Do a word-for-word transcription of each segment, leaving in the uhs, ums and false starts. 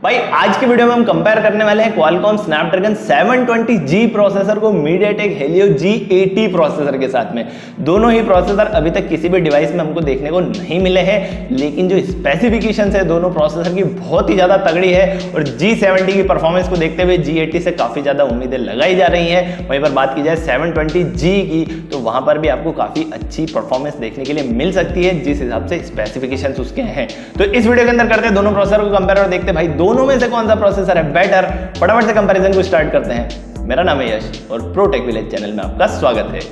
भाई आज की वीडियो में हम कंपेयर करने वाले हैं Qualcomm Snapdragon seven twenty G processor को MediaTek Helio G eighty processor के साथ में। दोनों ही प्रोसेसर अभी तक किसी भी डिवाइस में हमको देखने को नहीं मिले हैं, लेकिन जो स्पेसिफिकेशन है दोनों प्रोसेसर की बहुत ही ज्यादा तगड़ी है और जी सेवेंटी की परफॉर्मेंस को देखते हुए जी एटी से काफी ज्यादा उम्मीदें लगाई जा रही हैं। वहीं पर बात की जाए सेवन ट्वेंटी जी की, तो वहां पर भी आपको काफी अच्छी परफॉर्मेंस देखने के लिए मिल सकती है जिस हिसाब से स्पेसिफिकेशंस उसके हैं। तो इस वीडियो के अंदर करते हैं दोनों प्रोसेसर को कंपेयर और देखते हैं भाई दोनों में से कौन सा प्रोसेसर है बेटर। फटाफट से कंपैरिजन को स्टार्ट करते हैं। मेरा नाम है यश और प्रो टेक विलेज चैनल में आपका स्वागत है।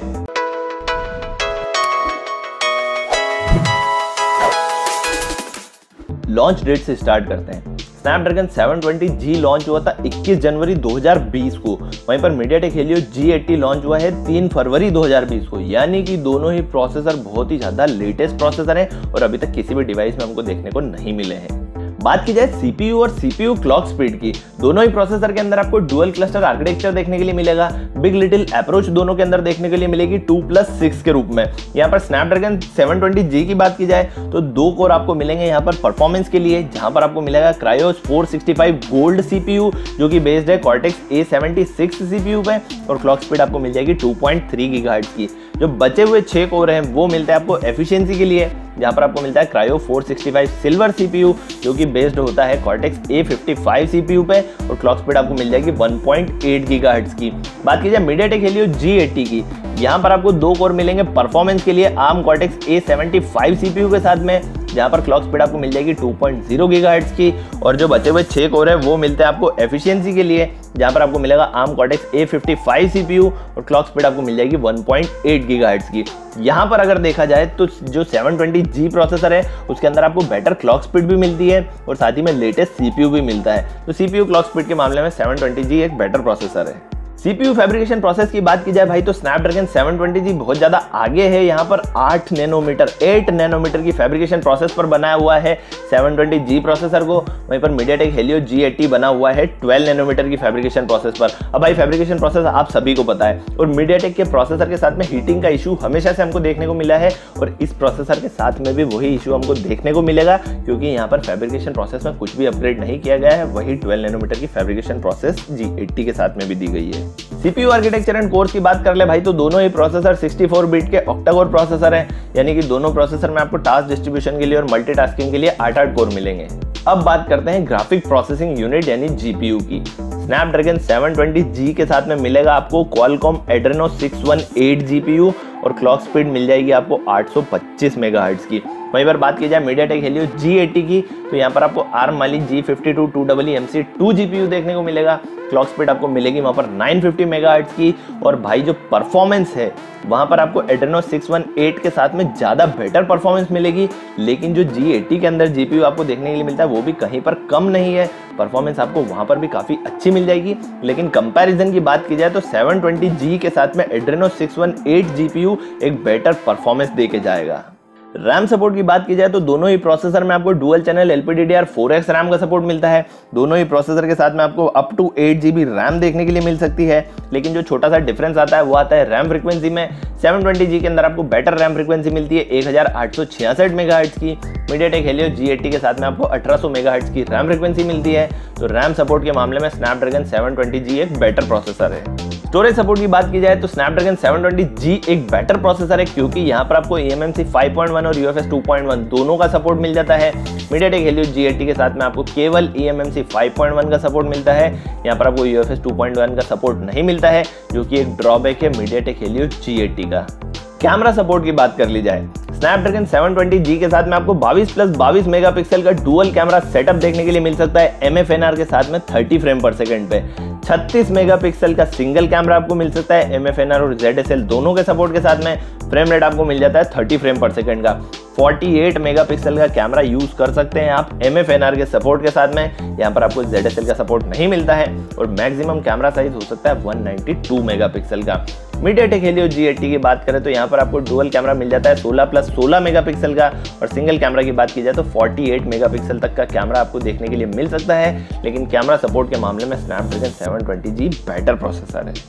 लॉन्च डेट से स्टार्ट करते हैं। Snapdragon seven twenty G launch हुआ था इक्कीस जनवरी दो हज़ार बीस को। वहीं पर MediaTek Helio G eighty launch हुआ है तीन फरवरी दो हज़ार बीस को। यानी कि दोनों ही प्रोसेसर बहुत ही ज्यादा लेटेस्ट प्रोसेसर हैं और अभी तक किसी भी डिवाइस में हमको देखने को नहीं मिले हैं। बात की जाए सीपीयू और सीपीयू क्लॉक स्पीड की, दोनों ही प्रोसेसर के अंदर आपको डुअल क्लस्टर आर्किटेक्चर देखने के लिए मिलेगा। बिग लिटिल अप्रोच दोनों के अंदर देखने के लिए मिलेगी टू प्लस सिक्स के रूप में। यहाँ पर स्नैपड्रैगन सेवन ट्वेंटी जी की बात की जाए तो दो कोर आपको मिलेंगे यहाँ पर परफॉर्मेंस के लिए, जहां पर आपको मिलेगा Kryo four sixty five gold CPU जो कि बेस्ड है Cortex A seventy six CPU पे, और क्लॉक स्पीड आपको मिल जाएगी टू पॉइंट थ्री गीगाहर्ट्ज की। जो बचे हुए छह कोर हैं वो मिलते हैं आपको एफिशिएंसी के लिए, जहां पर आपको मिलता है Kryo four sixty five silver CPU जो कि बेस्ड होता है Cortex A fifty five CPU पे, और क्लॉक स्पीड आपको मिल जाएगी वन पॉइंट एट गीगाहर्ट्ज की। बात की जाए मीडियाटेक हेलियो जी एटी की, यहाँ पर आपको दो कोर मिलेंगे परफॉर्मेंस के लिए ARM Cortex A seventy five CPU के साथ में, जहां पर क्लॉक स्पीड आपको मिल जाएगी टू पॉइंट ज़ीरो गीगाहर्ट्ज की। और जो बचे हुए छह कोर है वो मिलते हैं आपको एफिशिएंसी के लिए, जहां पर आपको मिलेगा ARM Cortex A fifty five CPU और क्लॉक स्पीड आपको मिल जाएगी वन पॉइंट एट गीगाहर्ट्ज की। यहां पर अगर देखा जाए तो जो सेवन ट्वेंटी जी प्रोसेसर है उसके अंदर आपको बेटर क्लॉक स्पीड भी मिलती है और साथ ही में लेटेस्ट सीपीयू भी मिलता है। तो सीपीयू क्लॉक स्पीड के मामले में सेवन ट्वेंटी जी एक बेटर प्रोसेसर है। सीपीयू फैब्रिकेशन प्रोसेस की बात की जाए भाई तो स्नैपड्रैगन सेवन ट्वेंटी जी बहुत ज्यादा आगे है। यहाँ पर आठ नैनोमीटर आठ नैनोमीटर की फैब्रिकेशन प्रोसेस पर बनाया हुआ है सेवन ट्वेंटी जी प्रोसेसर को। वहीं पर मीडियाटेक हेलियो जी एटी बना हुआ है ट्वेल्व नैनोमीटर की फैब्रिकेशन प्रोसेस पर। अब भाई फैब्रिकेशन प्रोसेस आप सभी को पता है, और मीडियाटेक के प्रोसेसर के साथ में हीटिंग का इशू हमेशा से हमको देखने को मिला है, और इस प्रोसेसर के साथ में भी वही इशू हमको देखने को मिलेगा, क्योंकि यहाँ पर फैब्रिकेशन प्रोसेस में कुछ भी अपग्रेड नहीं किया गया है। वही ट्वेल्व नैनोमीटर की फैब्रिकेशन प्रोसेस जी एटी के साथ में भी दी गई है। सीपीयू आर्किटेक्चर एंड कोर्स की बात कर ले भाई तो दोनों ही प्रोसेसर सिक्सटी फोर बिट के ऑक्टा कोर प्रोसेसर हैं, यानी कि दोनों प्रोसेसर में आपको टास्क डिस्ट्रीब्यूशन के लिए और मल्टीटास्किंग के लिए आठ आठ कोर मिलेंगे। अब बात करते हैं ग्राफिक प्रोसेसिंग यूनिट यानी जीपीयू की। स्नैपड्रैगन सेवन ट्वेंटी जी के साथ में मिलेगा आपको Qualcomm Adreno six one eight GPU और क्लॉक स्पीड मिल जाएगी आपको आठ सौ पच्चीस मेगाहर्ट्ज की। वहीं पर बात की जाए मीडियाटेक हेलियो जी एटी की, तो यहाँ पर आपको आर्म वाली G fifty two two double M C two GPU देखने को मिलेगा। क्लॉक स्पीड आपको मिलेगी वहाँ पर नाइन फिफ्टी मेगाहर्ट्ज की, और भाई जो परफॉर्मेंस है वहाँ पर आपको एड्रेनो सिक्स वन एट के साथ में ज़्यादा बेटर परफॉर्मेंस मिलेगी। लेकिन जो जी एटी के अंदर जीपीयू आपको देखने के लिए मिलता है वो भी कहीं पर कम नहीं है, परफॉर्मेंस आपको वहाँ पर भी काफ़ी अच्छी मिल जाएगी। लेकिन कंपैरिजन की बात की जाए तो सेवन ट्वेंटी जी के साथ में Adreno six one eight GPU एक बेटर परफॉर्मेंस दे के जाएगा। रैम सपोर्ट की बात की जाए तो दोनों ही प्रोसेसर में आपको dual channel L P D D R four X RAM का सपोर्ट मिलता है। दोनों ही प्रोसेसर के साथ में आपको up to eight GB RAM देखने के लिए मिल सकती है। लेकिन जो छोटा सा डिफरेंस आता है वो आता है रैम फ्रीक्वेंसी में। सेवन ट्वेंटी जी के अंदर आपको बेटर रैम फ्रीक्वेंसी मिलती है एक हज़ार आठ सौ छियासठ मेगाहर्ट्ज की। मीडियाटेक हेलियो जी एटी के साथ में आपको अठारह सौ मेगाहर्ट्ज की रैम फ्रीक्वेंसी मिलती है। तो रैम सपोर्ट के मामले में स्नैपड्रैगन सेवन ट्वेंटी जी एक बेटर प्रोसेसर है। स्टोरेज सपोर्ट की बात की जाए तो स्नैपड्रैगन सेवन ट्वेंटी जी एक बेटर प्रोसेसर है, क्योंकि यहाँ पर आपको E M M C five point one और U F S two point one दोनों का सपोर्ट मिल जाता है। मीडियाटेक हेलियो जी एटी के साथ में आपको केवल E M M C five point one का सपोर्ट मिलता है। यहाँ पर आपको U F S two point one का सपोर्ट नहीं मिलता है, जो कि एक ड्रॉबैक है मीडियाटेक हेलियो जी एटी का। कैमरा सपोर्ट की बात कर ली जाए, स्नैपड्रैगन सेवन ट्वेंटी जी के साथ में आपको बाईस प्लस बाईस मेगापिक्सल का डुअल कैमरा सेटअप देखने के लिए मिल सकता है एम एफ एन आर के साथ में थर्टी फ्रेम पर सेकंड पे। छत्तीस मेगापिक्सल का सिंगल कैमरा आपको मिल सकता है एम एफ एन आर और जेड एस एल दोनों के सपोर्ट के साथ में। फ्रेम रेट आपको मिल जाता है थर्टी फ्रेम पर सेकंड का। अड़तालीस मेगापिक्सल का कैमरा यूज कर सकते हैं आप एम एफ एन आर के सपोर्ट के साथ में। यहाँ पर आपको जेड एस एल का सपोर्ट नहीं मिलता है, और मैक्सिमम कैमरा साइज हो सकता है वन नाइंटी टू मेगापिक्सल का। मीडियाटेक हेलियो जी एटी की बात करें तो यहाँ पर आपको डुअल कैमरा मिल जाता है सोलह प्लस सोलह मेगापिक्सल का, और सिंगल कैमरा की बात की जाए तो अड़तालीस मेगापिक्सल तक का कैमरा आपको देखने के लिए मिल सकता है। लेकिन कैमरा सपोर्ट के मामले में Snapdragon seven twenty G better processor है।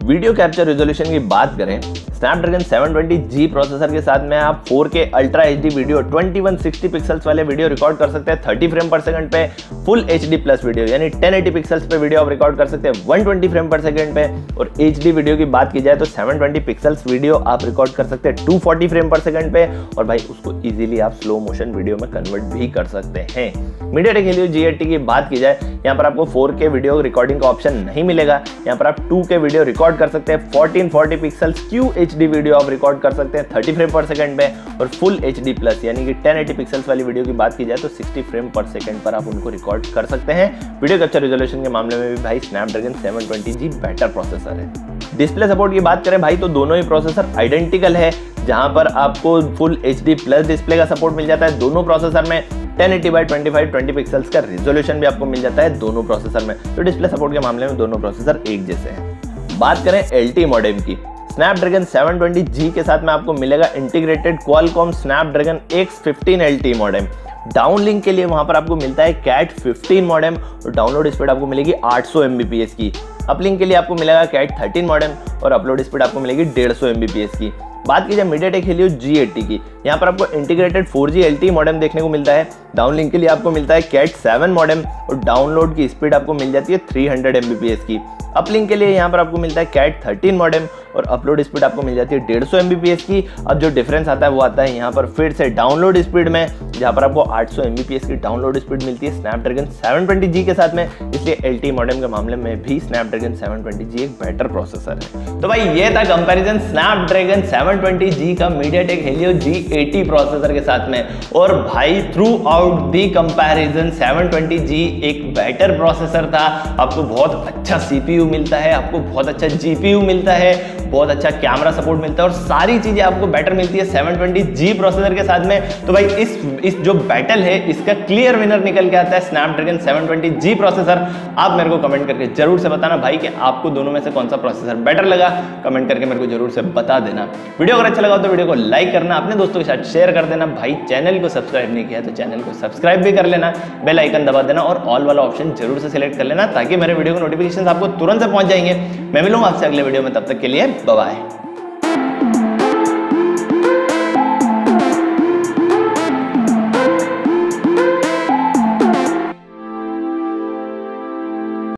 वीडियो कैप्चर रेजोल्यूशन की बात करें, Snapdragon seven twenty G processor के साथ में आप four K ultra HD video इक्कीस सिक्सटी पिक्सल्स वाले वीडियो रिकॉर्ड कर सकते हैं थर्टी फ्रेम पर सेकंड पे। फुल एचडी प्लस वीडियो यानी टेन एटी पिक्सल्स पे वीडियो आप रिकॉर्ड कर सकते हैं one twenty frame per second पे। और एचडी वीडियो की बात की जाए तो सेवन ट्वेंटी पिक्सल्स वीडियो आप रिकॉर्ड कर सकते हैं two forty frame per second पे। और भाई उसको इजीली आप स्लो मोशन वीडियो में कन्वर्ट भी कर सकते हैं। मीडियाटेक हेलियो जी एटी की बात की जाए, यहाँ पर आपको फोर के वीडियो रिकॉर्डिंग का ऑप्शन नहीं मिलेगा। यहाँ पर आप टू के वीडियो रिकॉर्ड कर सकते हैं, fourteen forty pixels Q HD video आप रिकॉर्ड कर सकते हैं थर्टी फ्रेम पर सेकंड पे। और फुल एचडी प्लस यानी कि टेन एटी पिक्सल्स वाली वीडियो की बात की जाए तो सिक्सटी फ्रेम पर सेकंड पर आप उनको रिकॉर्ड कर सकते हैं। वीडियो कैप्चर रेजोल्यूशन के मामले में भी भाई Snapdragon seven twenty G better processor है। डिस्प्ले सपोर्ट की बात करें भाई तो दोनों ही प्रोसेसर आइडेंटिकल है, जहां पर आपको फुल एचडी प्लस डिस्प्ले का सपोर्ट मिल जाता है दोनों प्रोसेसर में। Ten eighty by twenty five twenty pixels का रेजोल्यूशन भी आपको मिल जाता है दोनों प्रोसेसर में। तो डिस्प्ले सपोर्ट के मामले में दोनों प्रोसेसर एक जैसे हैं। बात करें एलटी मॉडेम की, स्नैपड्रैगन सेवन ट्वेंटी जी के साथ में आपको मिलेगा integrated Qualcomm Snapdragon X fifteen LTE modem. Downlink के लिए वहां पर आपको मिलता है कैट फिफ्टीन मॉडेम और डाउनलोड स्पीड आपको मिलेगी आठ सौ एमबीपीएस की। अपलिंक के लिए आपको मिलेगा कैट थर्टीन मॉडेम और अपलोड स्पीड आपको मिलेगी डेढ़ सौ एमबीपीएस की। बात की जाए मीडियाटेक हेलियो जी एटी की, यहाँ पर आपको integrated four G LTE modem देखने को मिलता है। डाउनलिंक के लिए आपको मिलता है कैट सेवन मॉडेम और डाउनलोड की स्पीड आपको मिल जाती है थ्री हंड्रेड एमबीपीएस की। अपलिंक के लिए यहाँ पर आपको मिलता है कैट थर्टीन मॉडेम और अपलोड स्पीड आपको मिल जाती है डेढ़ सौ एमबीपीएस की। अब जो डिफरेंस आता है वो आता है यहाँ पर फिर से डाउनलोड स्पीड में, जहाँ पर आपको आठ सौ एमबीपीएस की डाउनलोड स्पीड मिलती है स्नैपड्रैगन सेवन ट्वेंटी जी के साथ में। इसलिए एलटी मॉडेम के मामले में भी स्नैपड्रैगन सेवन ट्वेंटी जी एक बेटर प्रोसेसर है। तो भाई ये था comparison Snapdragon seven twenty G का MediaTek Helio G eighty processor के साथ में। और भाई throughout the comparison seven twenty G एक बेटर प्रोसेसर था। आपको बहुत अच्छा सीपीयू मिलता है, आपको बहुत अच्छा जीपीयू मिलता है, बहुत अच्छा कैमरा सपोर्ट मिलता है और सारी चीजें आपको बेटर मिलती है सेवन ट्वेंटी जी प्रोसेसर के साथ में। तो भाई इस इस जो बैटल है इसका क्लियर विनर निकल के आता है Snapdragon seven twenty G processor. आप मेरे को कमेंट करके जरूर से बताना भाई कि आपको दोनों में से कौन सा प्रोसेसर बेटर लगा। कमेंट करके मेरे को जरूर से बता देना। वीडियो अगर अच्छा लगा तो वीडियो को लाइक करना, अपने दोस्तों के साथ शेयर कर देना। भाई चैनल को सब्सक्राइब नहीं किया तो चैनल को सब्सक्राइब भी कर लेना, बेल आइकन दबा देना और ऑल वाला ऑप्शन जरूर से सिलेक्ट कर लेना ताकि मेरे वीडियो के नोटिफिकेशन आपको तुरंत से पहुंच जाएंगे। मैं मिलूंगा आपसे अगले वीडियो में, तब तक के लिए बाय बाय।